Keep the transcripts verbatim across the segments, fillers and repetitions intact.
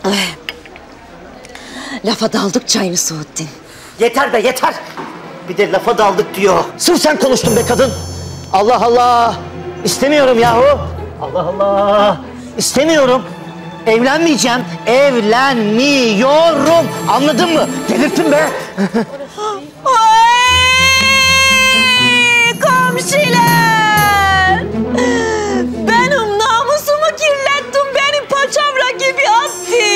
Ay. Lafa daldık, çayını soğuttun. Yeter be yeter. Bir de lafa daldık diyor. Sırf sen konuştun be kadın. Allah Allah. İstemiyorum yahu. Allah Allah. İstemiyorum. Evlenmeyeceğim. Evlenmiyorum. Anladın mı? Delirttin be. Ay, komşiler! Benim namusumu kirlettin, benim paçavra gibi attı.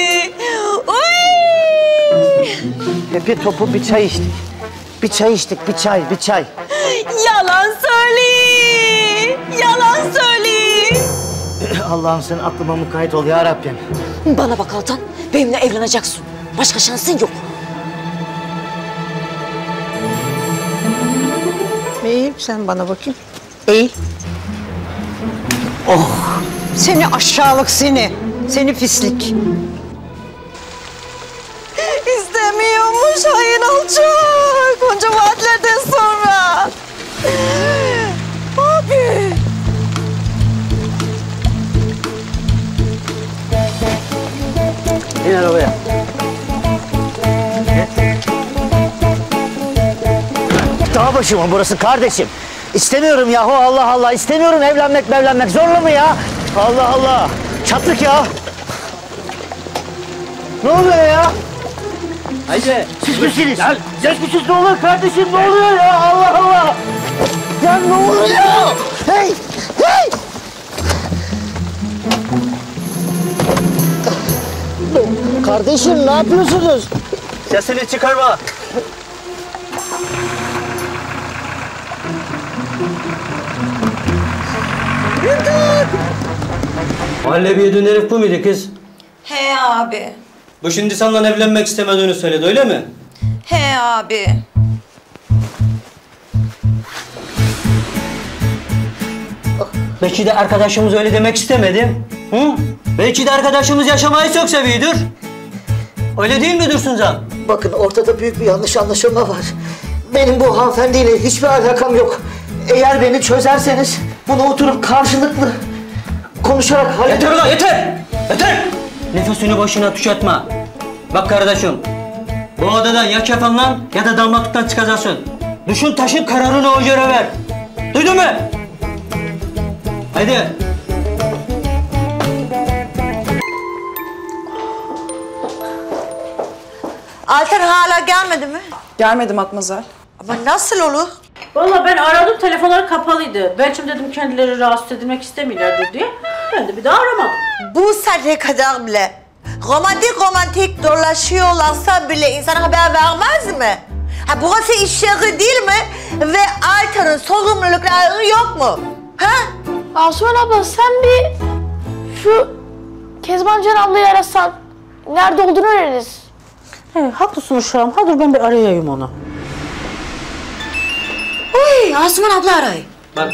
Ay! Hepi topu bir çay içtik. Bir çay içtik, bir çay, bir çay. Yalan söyle! Yalan söyle! Allah'ım sen aklıma mukayyet ol ya Rabbim. Bana bak Altan, benimle evleneceksin. Başka şansın yok. Eğil sen bana bakayım. Eğil. Oh! Seni aşağılık seni. Seni pislik. İstemiyormuş hain alçak. Onca vaatlerden sonra. Abi. İn arabaya. Dağ başı mı burası kardeşim? İstemiyorum yahu Allah Allah. İstemiyorum evlenmek evlenmek. Zorla mı ya? Allah Allah. Çattık ya. Ne oluyor ya? Haydi. Siz misiniz? Siz misiniz? Ne oluyor kardeşim? Ne oluyor ya? Allah Allah. Ya ne oluyor? Hey! Hey! Kardeşim ne yapıyorsunuz? Sesini çıkarma. Mahallebiye dönen herif bu muydu kız? He abi. Bu şimdi senden evlenmek istemediğini söyledi öyle mi? He abi. Belki de arkadaşımız öyle demek istemedi. Hı? Belki de arkadaşımız yaşamayı çok seviyordur. Öyle değil mi Dursuncan? Bakın ortada büyük bir yanlış anlaşılma var. Benim bu hanımefendiyle hiçbir alakam yok. Eğer beni çözerseniz bunu oturup karşılıklı konuşarak hallederiz. Yeter ulan yeter! Yeter! Nefesini boşuna tüketme. Bak kardeşim, bu odadan ya kefanla ya da damatlıktan çıkacaksın. Düşün taşın kararını o göre ver. Duydun mu? Haydi. Altan hala gelmedi mi? Gelmedi Matmazel. Ama nasıl olur? Vallahi ben aradım, telefonları kapalıydı. Belki dedim kendileri rahatsız edilmek istemiyorlardır diye. Ben de bir daha aramadım. Bu saate kadar bile romantik romantik dolaşıyorlarsa bile insana haber vermez mi? Ha, burası iş yeri değil mi? Ve Altan'ın sorumlulukları yok mu? Ha? Asuman abla sen bir şu Kezban Can ablayı arasan nerede olduğunu öğreniriz. He, haklısın uşağım. Ha dur ben bir arayayım onu. Uy, Asuman abla arayın. Bak.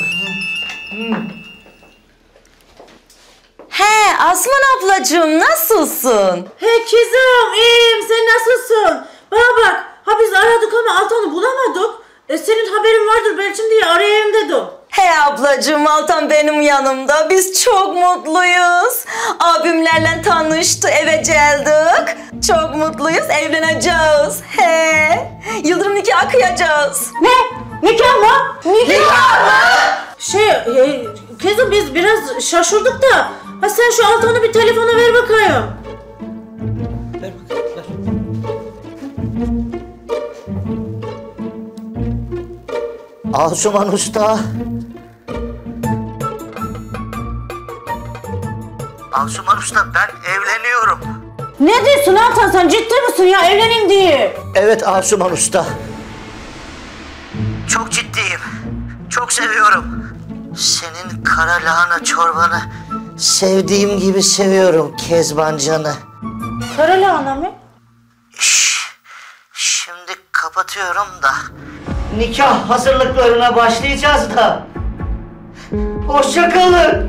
He, Asuman ablacığım nasılsın? He kızım, iyiyim. Sen nasılsın? Bana bak, ha biz aradık ama Altan'ı bulamadık. E senin haberin vardır belki diye arayayım dedim. He ablacığım, Altan benim yanımda. Biz çok mutluyuz. Abimlerle tanıştı, eve geldik. Çok mutluyuz, evleneceğiz. He, yıldırım nikahı kıyacağız. Ne? Nikah mı? Nikah mı? Şey, e, kızım biz biraz şaşırdık da. Ha sen şu Altan'ı bir telefona ver bakayım. Ver bakayım, ver. Asuman Usta. Asuman Usta ben evleniyorum. Ne diyorsun Altan, sen ciddi misin ya, evleneyim diye? Evet Asuman Usta. Çok ciddiyim. Çok seviyorum. Senin kara lahana çorbanı sevdiğim gibi seviyorum Kezban Can'ı. Kara lahana mı? Şş, şimdi kapatıyorum da. Nikah hazırlıklarına başlayacağız da. Hoşça kalın.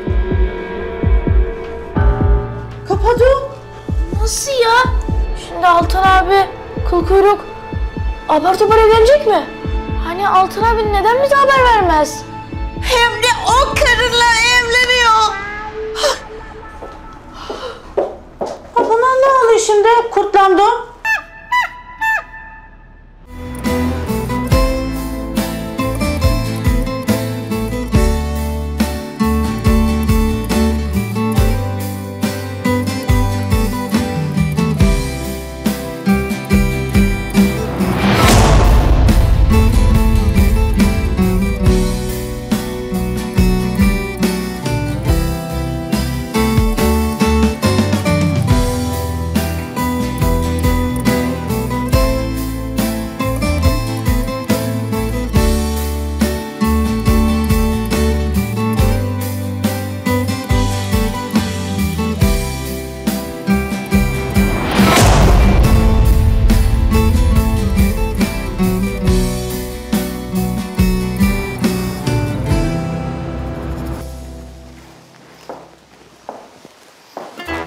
Kapadım. Nasıl ya? Şimdi Altan abi kıl kuyruk apar topar evlenecek mi? Hani Altan abi neden bize haber vermez? Hem de o karınla evleniyor.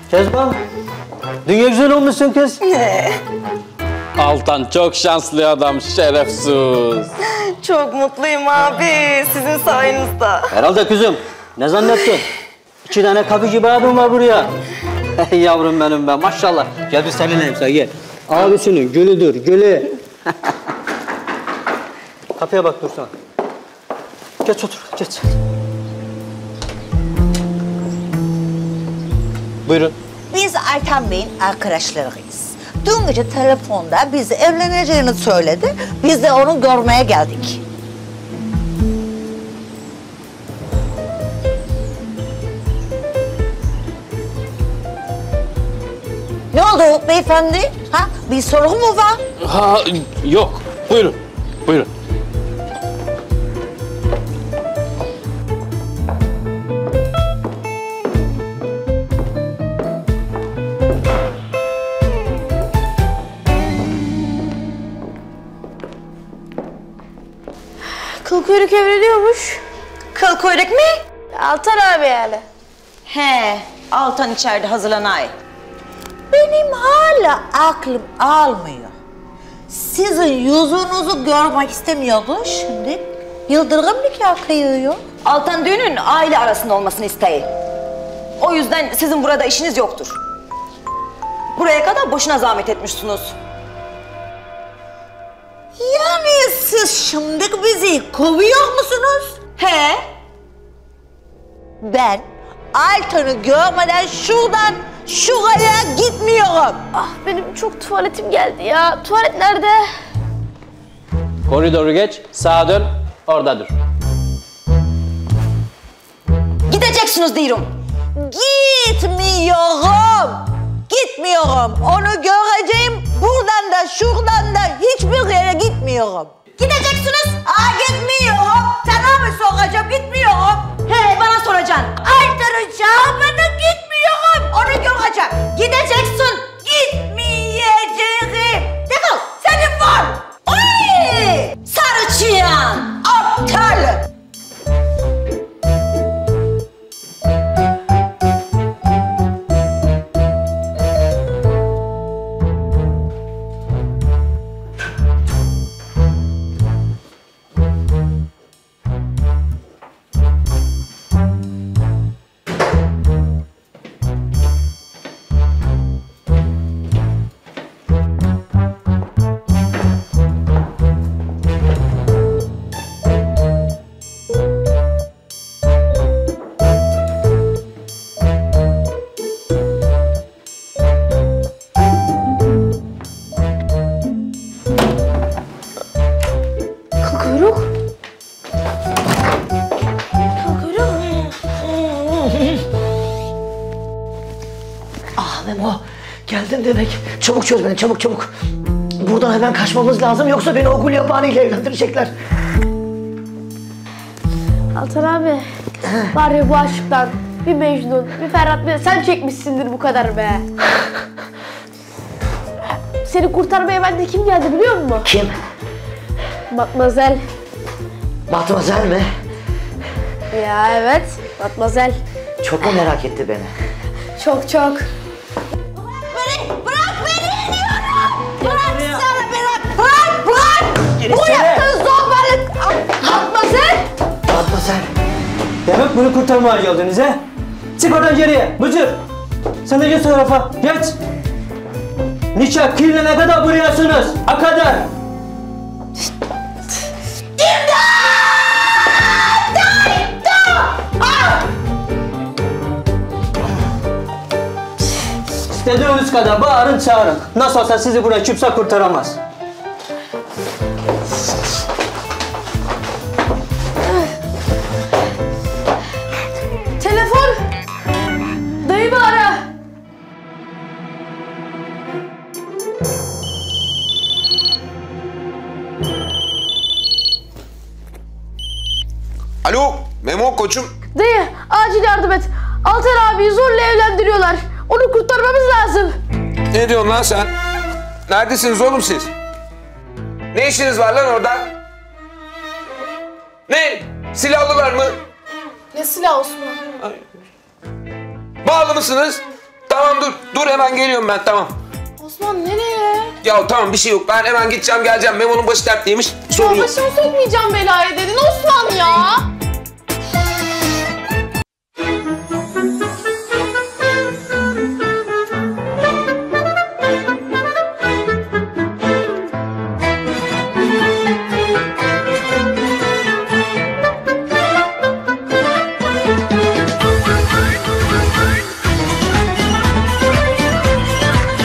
Kezban, dünya güzel olmuşsun kız. Ne? Altan çok şanslı adam, şerefsiz. Çok mutluyum abi sizin sayenizde. Herhalde kızım. Ne zannettin? İki tane kapı gibi abim var buraya. Hey yavrum benim be, maşallah. Gel bir seninleyim sen, gel. Abisinin gülüdür, gülü. Kapıya bak dursana. Geç otur, geç. Buyurun. Biz Ayten Bey'in arkadaşlarıyız. Dün gece telefonda bizi evleneceğini söyledi. Biz de onu görmeye geldik. Ne oldu beyefendi? Ha, bir sorun mu var? Ha, yok. Buyurun, buyurun. Kıl kuyruk evleniyormuş. Kıl kuyruk mi? Altan abi yani. He, Altan içeride hazırlanay. Benim hala aklım almıyor. Sizin yüzünüzü görmek istemiyordu şimdi. Yıldırım nikah kıyıyor. Altan düğünün aile arasında olmasını isteyin. O yüzden sizin burada işiniz yoktur. Buraya kadar boşuna zahmet etmişsiniz. Yani siz şimdi bizi kovuyor musunuz? He? Ben Altan'ı görmeden şuradan şuraya gitmiyorum. Ah benim çok tuvaletim geldi ya. Tuvalet nerede? Koridoru geç, sağa dön, orada dur. Gideceksiniz diyorum. Gitmiyorum. Gitmiyorum. Onu göreceğim. Buradan da şuradan da hiçbir yere gitmiyorum. Gideceksiniz. Aa gitmiyorum. Sana mı soracağım? Gitmiyorum. He, bana soracaksın. Altan'ı çağırmana gitmiyorum. Onu göreceğim. Gideceksin. Gitmeyeceğim. Defol. Senin var. Oy! Sarı çıyan. Aptal. Kıl kuyruk. Kıl kuyruk. Ah Memo, geldin demek. Çabuk çöz beni, çabuk çabuk. Buradan hemen kaçmamız lazım yoksa beni o Gulyabani ile evlendirecekler. Altan abi. Var ya bu aşktan bir Mecnun, bir Ferhat, bir sen çekmişsindir bu kadar be. Seni kurtarmaya bende kim geldi biliyor musun? Kim? Matmazel. Matmazel mi? Ya evet, Matmazel. Çok mu merak etti beni? Çok çok. Beni, bırak beni diyorum. Bırak sana bırak. Bırak, bırak. Bu yaptığın zorbalık. Matmazel. Matmazel. Demek bunu kurtarmaya geldiniz he? Çık oradan geriye, Bıcır. Sen de geç o tarafa, geç. Nikah kıyılana kadar buradasınız, a kadar. İstediğiniz kadar bağırın çağırın. Nasıl olsa sizi buraya kimse kurtaramaz. Telefon. Dayımı ara. Alo, Memo koçum. Dayı, acil yardım et. Altan abiyi zorla evlendiriyorlar. Onu kurtarmamız lazım. Ne diyorsun lan sen? Neredesiniz oğlum siz? Ne işiniz var lan orada? Ne? Silahlılar mı? Ne silah Osman? Bağlı mısınız? Tamam dur. Dur hemen geliyorum ben tamam. Osman nereye? Ya tamam bir şey yok. Ben hemen gideceğim geleceğim. Memo'nun başı dertliymiş. Sorun Ya yok. başımı sokmayacağım belaya dedin Osman ya.